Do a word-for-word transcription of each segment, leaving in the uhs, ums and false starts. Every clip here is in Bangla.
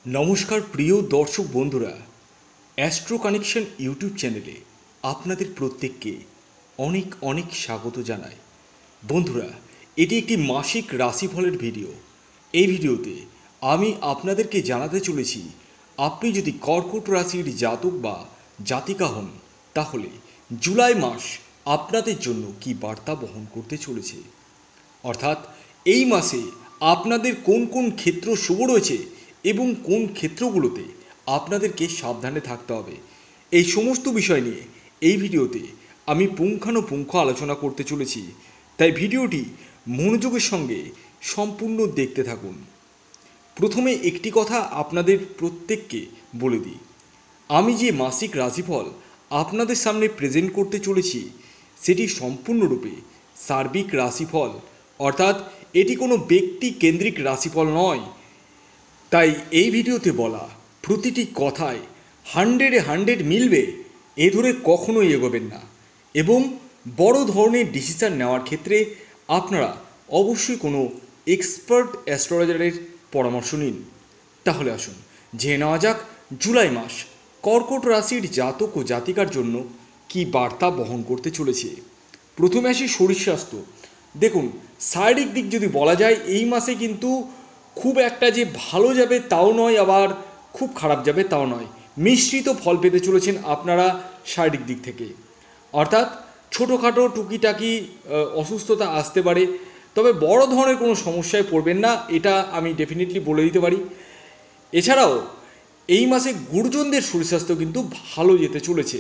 নমস্কার প্রিয় দর্শক বন্ধুরা, অ্যাস্ট্রো কানেকশন ইউটিউব চ্যানেলে আপনাদের প্রত্যেককে অনেক অনেক স্বাগত জানাই। বন্ধুরা, এটি একটি মাসিক রাশিফলের ভিডিও। এই ভিডিওতে আমি আপনাদেরকে জানাতে চলেছি, আপনি যদি কর্কট রাশির জাতক বা জাতিকা হন তাহলে জুলাই মাস আপনাদের জন্য কি বার্তা বহন করতে চলেছে, অর্থাৎ এই মাসে আপনাদের কোন কোন ক্ষেত্র শুভ রয়েছে এবং কোন ক্ষেত্রগুলোতে আপনাদেরকে সাবধানে থাকতে হবে, এই সমস্ত বিষয় নিয়ে এই ভিডিওতে আমি পুঙ্খানুপুঙ্খ আলোচনা করতে চলেছি। তাই ভিডিওটি মনোযোগের সঙ্গে সম্পূর্ণ দেখতে থাকুন। প্রথমে একটি কথা আপনাদের প্রত্যেককে বলে দিই, আমি যে মাসিক রাশিফল আপনাদের সামনে প্রেজেন্ট করতে চলেছি সেটি সম্পূর্ণরূপে সার্বিক রাশিফল, অর্থাৎ এটি কোনো ব্যক্তি কেন্দ্রিক রাশিফল নয়। তাই এই ভিডিওতে বলা প্রতিটি কথায় হান্ড্রেডে হান্ড্রেড মিলবে এ ধরে কখনোই এগোবেন না, এবং বড় ধরনের ডিসিশান নেওয়ার ক্ষেত্রে আপনারা অবশ্যই কোনো এক্সপার্ট অ্যাস্ট্রোলজারের পরামর্শ নিন। তাহলে আসুন জেনে নেওয়া যাক জুলাই মাস কর্কট রাশির জাতক ও জাতিকার জন্য কি বার্তা বহন করতে চলেছে। প্রথমে আসি শরীর স্বাস্থ্য। দেখুন, শারীরিক দিক যদি বলা যায়, এই মাসে কিন্তু খুব একটা যে ভালো যাবে তাও নয়, আবার খুব খারাপ যাবে তাও নয়, মিশ্রিত ফল পেতে চলেছেন আপনারা শারীরিক দিক থেকে। অর্থাৎ ছোটোখাটো টুকিটাকি অসুস্থতা আসতে পারে, তবে বড় ধরনের কোনো সমস্যায় পড়বেন না, এটা আমি ডেফিনেটলি বলে দিতে পারি। এছাড়াও এই মাসে গুরুজনদের শরীর স্বাস্থ্য কিন্তু ভালো যেতে চলেছে।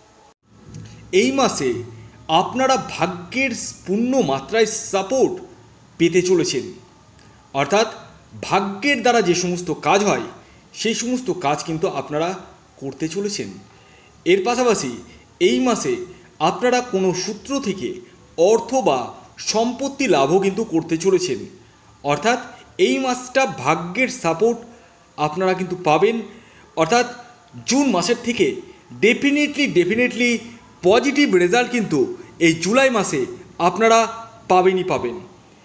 এই মাসে আপনারা ভাগ্যের পূর্ণ মাত্রায় সাপোর্ট পেতে চলেছেন, অর্থাৎ ভাগ্যের দ্বারা যে সমস্ত কাজ হয় সেই সমস্ত কাজ কিন্তু আপনারা করতে চলেছেন। এর পাশাপাশি এই মাসে আপনারা কোনো সূত্র থেকে অর্থ বা সম্পত্তি লাভও কিন্তু করতে চলেছেন, অর্থাৎ এই মাসটা ভাগ্যের সাপোর্ট আপনারা কিন্তু পাবেন। অর্থাৎ জুন মাসের থেকে ডেফিনেটলি ডেফিনেটলি পজিটিভ রেজাল্ট কিন্তু এই জুলাই মাসে আপনারা পাবেনই পাবেন।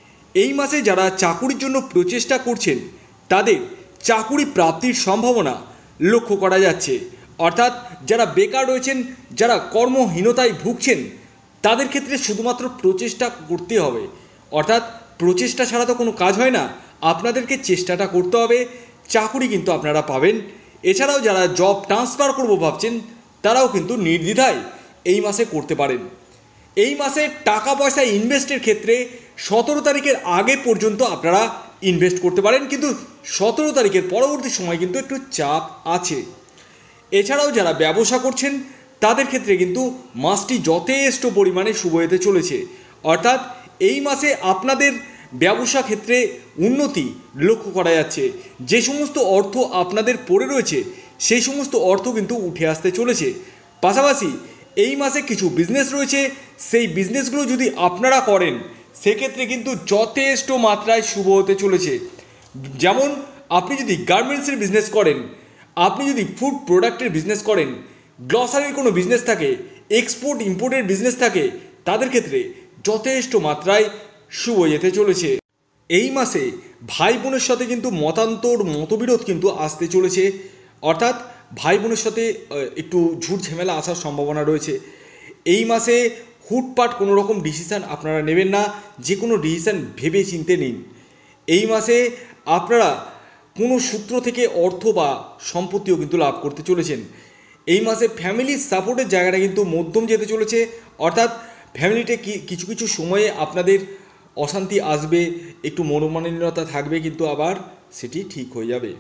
এই মাসে যারা চাকুরির জন্য প্রচেষ্টা করছেন তাদের চাকুরি প্রাপ্তির সম্ভাবনা লক্ষ্য করা যাচ্ছে। অর্থাৎ যারা বেকার রয়েছেন, যারা কর্মহীনতায় ভুগছেন, তাদের ক্ষেত্রে শুধুমাত্র প্রচেষ্টা করতে হবে। অর্থাৎ প্রচেষ্টা ছাড়া তো কোনো কাজ হয় না, আপনাদেরকে চেষ্টাটা করতে হবে, চাকুরি কিন্তু আপনারা পাবেন। এছাড়াও যারা জব ট্রান্সফার করবো ভাবছেন তারাও কিন্তু নির্দ্বিধায় এই মাসে করতে পারেন। এই মাসে টাকা পয়সা ইনভেস্টের ক্ষেত্রে সতেরো তারিখের আগে পর্যন্ত আপনারা ইনভেস্ট করতে পারেন, কিন্তু সতেরো তারিখের পরবর্তী সময় কিন্তু একটু চাপ আছে। এছাড়াও যারা ব্যবসা করছেন তাদের ক্ষেত্রে কিন্তু মাসটি যথেষ্ট পরিমাণে শুভ হতে চলেছে। অর্থাৎ এই মাসে আপনাদের ব্যবসা ক্ষেত্রে উন্নতি লক্ষ্য করা যাচ্ছে। যে সমস্ত অর্থ আপনাদের পড়ে রয়েছে সেই সমস্ত অর্থ কিন্তু উঠে আসতে চলেছে। পাশাপাশি এই মাসে কিছু বিজনেস রয়েছে, সেই বিজনেসগুলো যদি আপনারা করেন সেক্ষেত্রে কিন্তু যথেষ্ট মাত্রায় শুভ হতে চলেছে। যেমন আপনি যদি গার্মেন্টসের বিজনেস করেন, আপনি যদি ফুড প্রোডাক্টের বিজনেস করেন, গ্লসারির কোনো বিজনেস থাকে, এক্সপোর্ট ইম্পোর্টের বিজনেস থাকে, তাদের ক্ষেত্রে যথেষ্ট মাত্রায় শুভ যেতে চলেছে। এই মাসে ভাই বোনের সাথে কিন্তু মতান্তর মতবিরোধ কিন্তু আসতে চলেছে, অর্থাৎ ভাই বোনের সাথে একটু ঝুট ঝামেলা আসার সম্ভাবনা রয়েছে। এই মাসে হুটপাট কোনো রকম ডিসিশান আপনারা নেবেন না, যে কোনো ডিসিশান ভেবে চিনতে নিন। এই মাসে আপনারা কোনো সূত্র থেকে অর্থ বা সম্পত্তিও কিন্তু লাভ করতে চলেছেন। এই মাসে ফ্যামিলির সাপোর্টের জায়গাটা কিন্তু মধ্যম যেতে চলেছে, অর্থাৎ ফ্যামিলিতে কিছু কিছু সময়ে আপনাদের অশান্তি আসবে, একটু মনোমালিন্যতা থাকবে, কিন্তু আবার সেটি ঠিক হয়ে যাবে।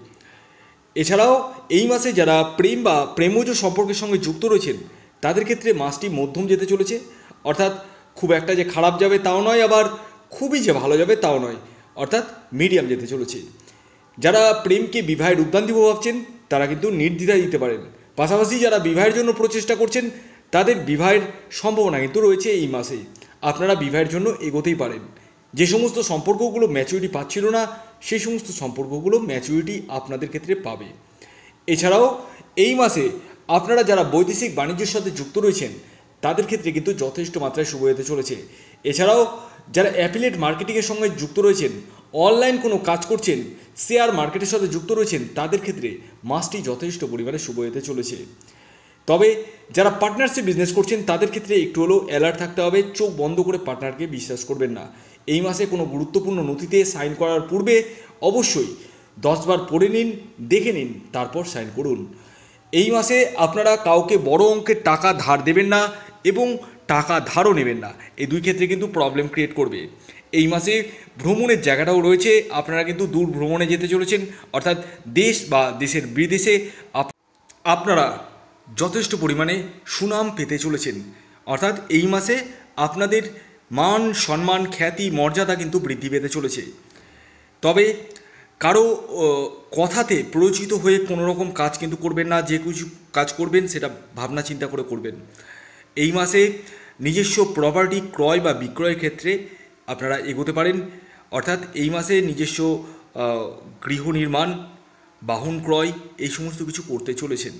এছাড়াও এই মাসে যারা প্রেম বা প্রেমজ সম্পর্কের সঙ্গে যুক্ত রয়েছেন তাদের ক্ষেত্রে মাসটি মধ্যম যেতে চলেছে, অর্থাৎ খুব একটা যে খারাপ যাবে তাও নয়, আবার খুবই যে ভালো যাবে তাও নয়, অর্থাৎ মিডিয়াম যেতে চলেছে। যারা প্রেমকে বিবাহের উদ্যান দিব ভাবছেন তারা কিন্তু নির্দ্বিধায় দিতে পারেন। পাশাপাশি যারা বিবাহের জন্য প্রচেষ্টা করছেন তাদের বিবাহের সম্ভাবনা কিন্তু রয়েছে এই মাসে, আপনারা বিবাহের জন্য এগোতেই পারেন। যে সমস্ত সম্পর্কগুলো ম্যাচুরিটি পাচ্ছিল না সেই সমস্ত সম্পর্কগুলো ম্যাচুরিটি আপনাদের ক্ষেত্রে পাবে। এছাড়াও এই মাসে আপনারা যারা বৈদেশিক বাণিজ্যের সাথে যুক্ত রয়েছেন তাদের ক্ষেত্রে কিন্তু যথেষ্ট মাত্রায় শুভ হতে চলেছে। এছাড়াও যারা অ্যাফিলিয়েট মার্কেটিংয়ের সঙ্গে যুক্ত রয়েছেন, অনলাইন কোনো কাজ করছেন, শেয়ার মার্কেটের সাথে যুক্ত রয়েছেন, তাদের ক্ষেত্রে মাসটি যথেষ্ট পরিমাণে শুভ হতে চলেছে। তবে যারা পার্টনারশিপ বিজনেস করছেন তাদের ক্ষেত্রে একটু হলেও অ্যালার্ট থাকতে হবে, চোখ বন্ধ করে পার্টনারকে বিশ্বাস করবেন না। এই মাসে কোনো গুরুত্বপূর্ণ নথিতে সাইন করার পূর্বে অবশ্যই দশবার পড়ে নিন, দেখে নিন, তারপর সাইন করুন। এই মাসে আপনারা কাউকে বড় অঙ্কের টাকা ধার দেবেন না এবং টাকা ধারও নেবেন না, এই দুই ক্ষেত্রে কিন্তু প্রবলেম ক্রিয়েট করবে। এই মাসে ভ্রমণের জায়গাটাও রয়েছে, আপনারা কিন্তু দূর ভ্রমণে যেতে চলেছেন, অর্থাৎ দেশ বা দেশের বিদেশে আপনারা যথেষ্ট পরিমাণে সুনাম পেতে চলেছেন। অর্থাৎ এই মাসে আপনাদের মান সম্মান খ্যাতি মর্যাদা কিন্তু বৃদ্ধি পেতে চলেছে। তবে কারো কথাতে প্ররোচিত হয়ে কোনো রকম কাজ কিন্তু করবেন না, যে কিছু কাজ করবেন সেটা ভাবনা চিন্তা করে করবেন। এই মাসে নিজস্ব প্রপার্টি ক্রয় বা বিক্রয়ের ক্ষেত্রে আপনারা এগোতে পারেন, অর্থাৎ এই মাসে নিজস্ব গৃহ নির্মাণ, বাহন ক্রয় এই সমস্ত কিছু করতে চলেছেন।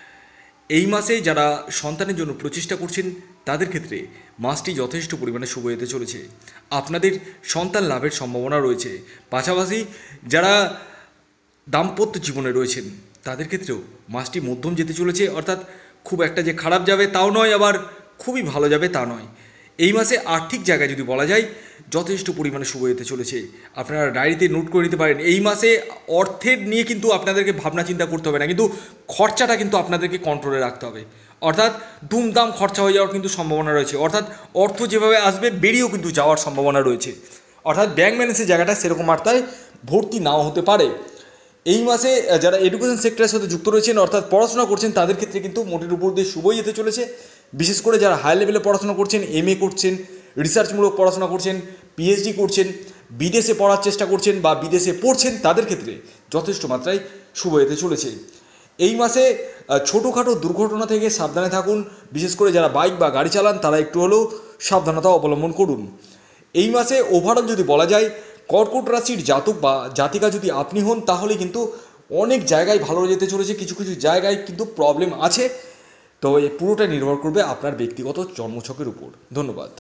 এই মাসে যারা সন্তানের জন্য প্রচেষ্টা করছেন তাদের ক্ষেত্রে মাসটি যথেষ্ট পরিমাণে শুভ হতে চলেছে, আপনাদের সন্তান লাভের সম্ভাবনা রয়েছে। পাশাপাশি যারা দাম্পত্য জীবনে রয়েছেন তাদের ক্ষেত্রেও মাসটি মধ্যম যেতে চলেছে, অর্থাৎ খুব একটা যে খারাপ যাবে তাও নয়, আবার খুবই ভালো যাবে তা নয়। এই মাসে আর্থিক জায়গায় যদি বলা যায় যথেষ্ট পরিমাণে শুভ হতে চলেছে, আপনারা ডায়েরিতে নোট করে নিতে পারেন। এই মাসে অর্থের নিয়ে কিন্তু আপনাদেরকে ভাবনা চিন্তা করতে হবে না, কিন্তু খরচাটা কিন্তু আপনাদেরকে কন্ট্রোলে রাখতে হবে, অর্থাৎ দুমদাম খরচা হয়ে যাওয়ার কিন্তু সম্ভাবনা রয়েছে, অর্থাৎ অর্থ যেভাবে আসবে বেরিয়েও কিন্তু যাওয়ার সম্ভাবনা রয়েছে, অর্থাৎ ব্যাংক ব্যালেন্সের জায়গাটা সেরকম মাত্রায় ভর্তি নাও হতে পারে। এই মাসে যারা এডুকেশন সেক্টরের সাথে যুক্ত রয়েছেন, অর্থাৎ পড়াশোনা করছেন, তাদের ক্ষেত্রে কিন্তু মোটের উপর দিয়ে শুভই যেতে চলেছে। বিশেষ করে যারা হাই লেভেলে পড়াশোনা করছেন, এম এ করছেন, রিসার্চমূলক পড়াশোনা করছেন, পিএইচডি করছেন, বিদেশে পড়ার চেষ্টা করছেন বা বিদেশে পড়ছেন, তাদের ক্ষেত্রে যথেষ্ট মাত্রায় শুভ যেতে চলেছে। এই মাসে ছোটোখাটো দুর্ঘটনা থেকে সাবধানে থাকুন, বিশেষ করে যারা বাইক বা গাড়ি চালান তারা একটু হলেও সাবধানতা অবলম্বন করুন। এই মাসে ওভারঅল যদি বলা যায়, কর্কট রাশির জাতক বা জাতিকা যদি আপনি হন তাহলে কিন্তু অনেক জায়গায় ভালো যেতে চলেছে, কিছু কিছু জায়গায় কিন্তু প্রবলেম আছে, তো এই পুরোটা নির্ভর করবে আপনার ব্যক্তিগত জন্মছকের উপর। ধন্যবাদ।